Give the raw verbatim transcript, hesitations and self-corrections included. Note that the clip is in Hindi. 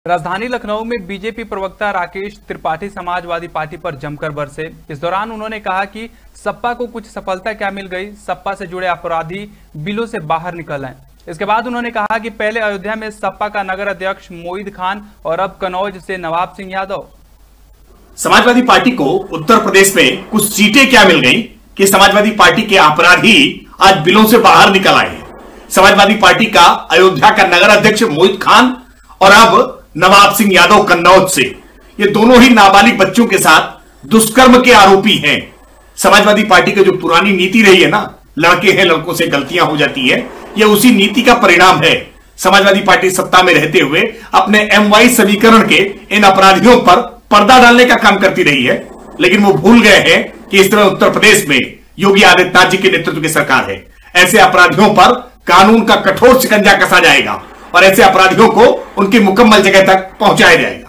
राजधानी लखनऊ में बीजेपी प्रवक्ता राकेश त्रिपाठी समाजवादी पार्टी पर जमकर बरसे। इस दौरान उन्होंने कहा कि सपा को कुछ सफलता क्या मिल गई, सपा से जुड़े अपराधी बिलों से बाहर निकल आए। इसके बाद उन्होंने कहा कि पहले अयोध्या में सपा का नगर अध्यक्ष मोईद खान और अब कन्नौज से नवाब सिंह यादव। समाजवादी पार्टी को उत्तर प्रदेश में कुछ सीटें क्या मिल गई कि समाजवादी पार्टी के अपराधी आज बिलों से बाहर निकल आए। समाजवादी पार्टी का अयोध्या का नगर अध्यक्ष मोईद खान और अब नवाब सिंह यादव कन्नौज से, ये दोनों ही नाबालिग बच्चों के साथ दुष्कर्म के आरोपी हैं। समाजवादी पार्टी की जो पुरानी नीति रही है ना, लड़के हैं लड़कों से गलतियां हो जाती है, ये उसी नीति का परिणाम है। समाजवादी पार्टी सत्ता में रहते हुए अपने एम वाई समीकरण के इन अपराधियों पर पर्दा डालने का काम करती रही है, लेकिन वो भूल गए हैं कि इस तरह उत्तर प्रदेश में योगी आदित्यनाथ जी के नेतृत्व की सरकार है। ऐसे अपराधियों पर कानून का कठोर शिकंजा कसा जाएगा और ऐसे अपराधियों को उनकी मुकम्मल जगह तक पहुंचाया जाएगा।